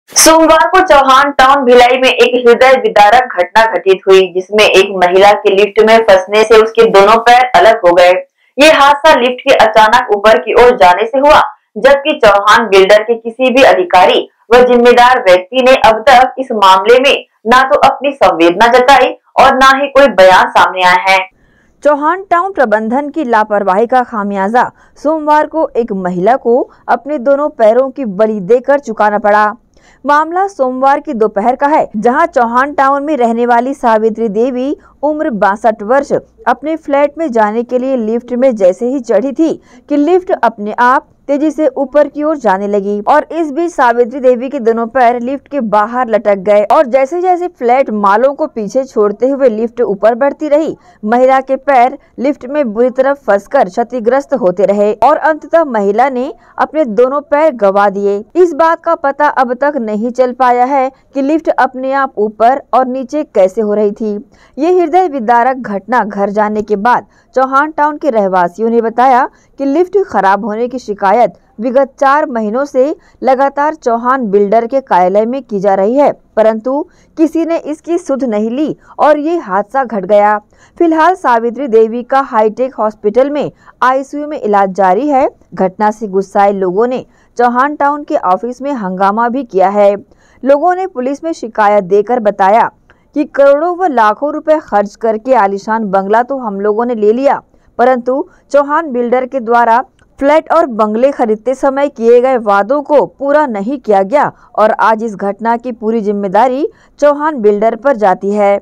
सोमवार को चौहान टाउन भिलाई में एक हृदय विदारक घटना घटित हुई, जिसमें एक महिला के लिफ्ट में फंसने से उसके दोनों पैर अलग हो गए। ये हादसा लिफ्ट के अचानक ऊपर की ओर जाने से हुआ, जबकि चौहान बिल्डर के किसी भी अधिकारी व जिम्मेदार व्यक्ति ने अब तक इस मामले में न तो अपनी संवेदना जताई और न ही कोई बयान सामने आया है। चौहान टाउन प्रबंधन की लापरवाही का खामियाजा सोमवार को एक महिला को अपने दोनों पैरों की बलि देकर चुकाना पड़ा। मामला सोमवार की दोपहर का है, जहां चौहान टाउन में रहने वाली सावित्री देवी उम्र 62 वर्ष अपने फ्लैट में जाने के लिए लिफ्ट में जैसे ही चढ़ी थी कि लिफ्ट अपने आप तेजी से ऊपर की ओर जाने लगी और इस बीच सावित्री देवी के दोनों पैर लिफ्ट के बाहर लटक गए और जैसे जैसे फ्लैट मालों को पीछे छोड़ते हुए लिफ्ट ऊपर बढ़ती रही, महिला के पैर लिफ्ट में बुरी तरह फंसकर क्षतिग्रस्त होते रहे और अंततः महिला ने अपने दोनों पैर गंवा दिए। इस बात का पता अब तक नहीं चल पाया है कि लिफ्ट अपने आप ऊपर और नीचे कैसे हो रही थी। ये हृदय विदारक घटना घर जाने के बाद चौहान टाउन के रहवासियों ने बताया कि लिफ्ट खराब होने की शिकायत विगत 4 महीनों से लगातार चौहान बिल्डर के कार्यालय में की जा रही है, परंतु किसी ने इसकी सुध नहीं ली और ये हादसा घट गया। फिलहाल सावित्री देवी का हाईटेक हॉस्पिटल में आईसीयू में इलाज जारी है। घटना से गुस्साए लोगों ने चौहान टाउन के ऑफिस में हंगामा भी किया है। लोगों ने पुलिस में शिकायत देकर बताया कि करोड़ों व लाखों रुपए खर्च करके आलीशान बंगला तो हम लोगों ने ले लिया, परंतु चौहान बिल्डर के द्वारा फ्लैट और बंगले खरीदते समय किए गए वादों को पूरा नहीं किया गया और आज इस घटना की पूरी जिम्मेदारी चौहान बिल्डर पर जाती है।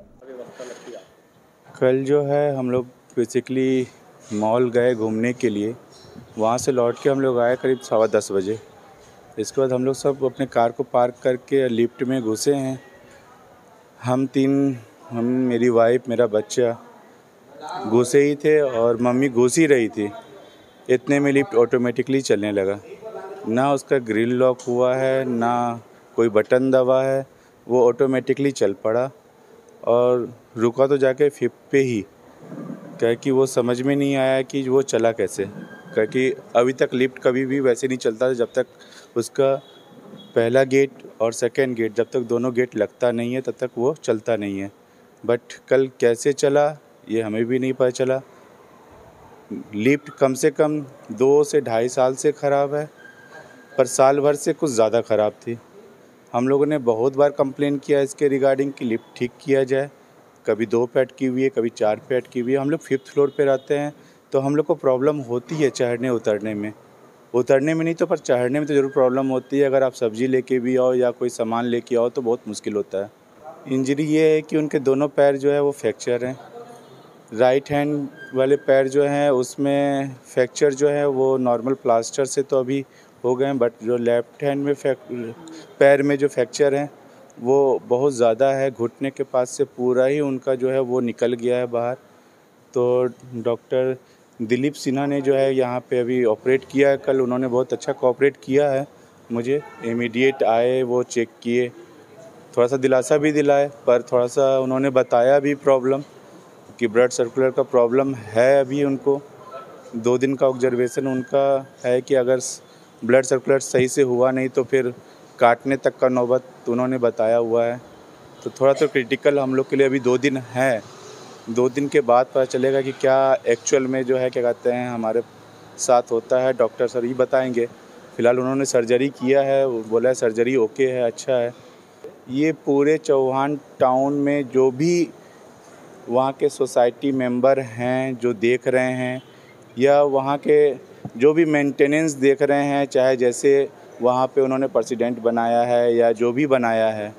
कल जो है हम लोग बेसिकली मॉल गए घूमने के लिए, वहाँ से लौट के हम लोग आए करीब 10:15 बजे। इसके बाद हम लोग सब अपने कार को पार्क करके लिफ्ट में घुसे हैं। हम मेरी वाइफ, मेरा बच्चा घुसे ही थे और मम्मी घुस ही रही थी। इतने में लिफ्ट ऑटोमेटिकली चलने लगा, ना उसका ग्रिल लॉक हुआ है ना कोई बटन दबा है, वो ऑटोमेटिकली चल पड़ा और रुका तो जाके 5th पे ही, क्योंकि वो समझ में नहीं आया कि वो चला कैसे, क्योंकि अभी तक लिफ्ट कभी भी वैसे नहीं चलता जब तक उसका पहला गेट और सेकंड गेट, जब तक दोनों गेट लगता नहीं है तब तक वो चलता नहीं है। बट कल कैसे चला ये हमें भी नहीं पता चला। लिफ्ट कम से कम 2 से 2.5 साल से ख़राब है, पर साल भर से कुछ ज़्यादा ख़राब थी। हम लोगों ने बहुत बार कंप्लेन किया इसके रिगार्डिंग कि लिफ्ट ठीक किया जाए। कभी 2 पे अटकी हुई है, कभी 4 पे अटकी हुई है। हम लोग 5th फ्लोर पे रहते हैं तो हम लोग को प्रॉब्लम होती है चढ़ने उतरने में नहीं तो पर चढ़ने में तो ज़रूर प्रॉब्लम होती है। अगर आप सब्ज़ी लेके भी आओ या कोई सामान लेके आओ तो बहुत मुश्किल होता है। इंजरी ये है कि उनके दोनों पैर जो है वो फ्रैक्चर हैं। राइट हैंड वाले पैर जो हैं उसमें फ्रैक्चर जो है वो नॉर्मल प्लास्टर से तो अभी हो गए हैं, बट जो लेफ़्ट हैंड में पैर में जो फ्रैक्चर है वो बहुत ज़्यादा है। घुटने के पास से पूरा ही उनका जो है वो निकल गया है बाहर। तो डॉक्टर दिलीप सिन्हा ने जो है यहाँ पे अभी ऑपरेट किया है। कल उन्होंने बहुत अच्छा कोऑपरेट किया है, मुझे इमीडिएट आए, वो चेक किए, थोड़ा सा दिलासा भी दिलाए, पर थोड़ा सा उन्होंने बताया भी प्रॉब्लम कि ब्लड सर्कुलर का प्रॉब्लम है। अभी उनको 2 दिन का ऑब्जर्वेशन उनका है कि अगर ब्लड सर्कुलर सही से हुआ नहीं तो फिर काटने तक का नौबत उन्होंने बताया हुआ है। तो थोड़ा तो क्रिटिकल हम लोग के लिए अभी 2 दिन है। 2 दिन के बाद पता चलेगा कि क्या एक्चुअल में जो है क्या कहते हैं हमारे साथ होता है। डॉक्टर सर ही बताएंगे। फ़िलहाल उन्होंने सर्जरी किया है, बोला है सर्जरी ओके है, अच्छा है। ये पूरे चौहान टाउन में जो भी वहाँ के सोसाइटी मेंबर हैं जो देख रहे हैं या वहाँ के जो भी मेंटेनेंस देख रहे हैं, चाहे जैसे वहाँ पे उन्होंने प्रेसिडेंट बनाया है या जो भी बनाया है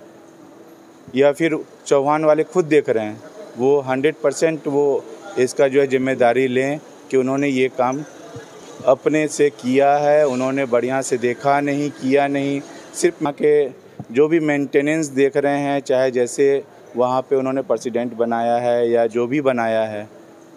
या फिर चौहान वाले खुद देख रहे हैं, वो 100% वो इसका जो है जिम्मेदारी लें कि उन्होंने ये काम अपने से किया है। उन्होंने बढ़िया से देखा नहीं, किया नहीं। सिर्फ वहाँ के जो भी मेंटेनेंस देख रहे हैं, चाहे जैसे वहाँ पे उन्होंने प्रेसिडेंट बनाया है या जो भी बनाया है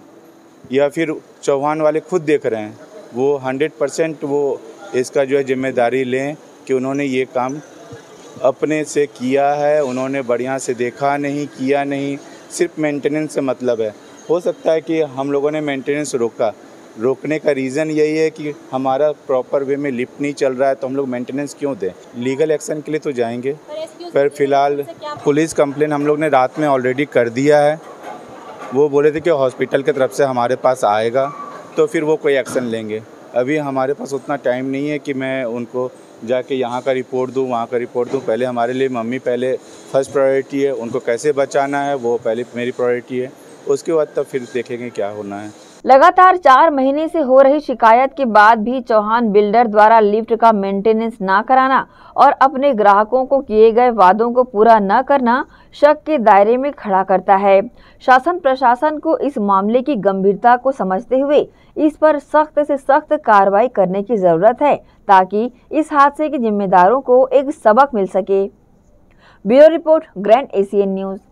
या फिर चौहान वाले खुद देख रहे हैं, वो 100% वो इसका जो है जिम्मेदारी लें कि उन्होंने ये काम अपने से किया है। उन्होंने बढ़िया से देखा नहीं, किया नहीं। सिर्फ मेंटेनेंस से मतलब है। हो सकता है कि हम लोगों ने मेंटेनेंस रोका, रोकने का रीज़न यही है कि हमारा प्रॉपर वे में लिफ्ट नहीं चल रहा है, तो हम लोग मेंटेनेंस क्यों दें। लीगल एक्शन के लिए तो जाएंगे, पर फिलहाल पुलिस कंप्लेन हम लोग ने रात में ऑलरेडी कर दिया है। वो बोले थे कि हॉस्पिटल की तरफ से हमारे पास आएगा तो फिर वो कोई एक्शन लेंगे। अभी हमारे पास उतना टाइम नहीं है कि मैं उनको जाके यहाँ का रिपोर्ट दूँ, वहाँ का रिपोर्ट दूँ। पहले हमारे लिए मम्मी पहले फर्स्ट प्रायोरिटी है, उनको कैसे बचाना है वो पहले मेरी प्रायोरिटी है, उसके बाद तब फिर देखेंगे क्या होना है। लगातार 4 महीने से हो रही शिकायत के बाद भी चौहान बिल्डर द्वारा लिफ्ट का मेंटेनेंस न कराना और अपने ग्राहकों को किए गए वादों को पूरा न करना शक के दायरे में खड़ा करता है। शासन प्रशासन को इस मामले की गंभीरता को समझते हुए इस पर सख्त से सख्त कार्रवाई करने की जरूरत है, ताकि इस हादसे के जिम्मेदारों को एक सबक मिल सके। Bureau report, Grand Asian news.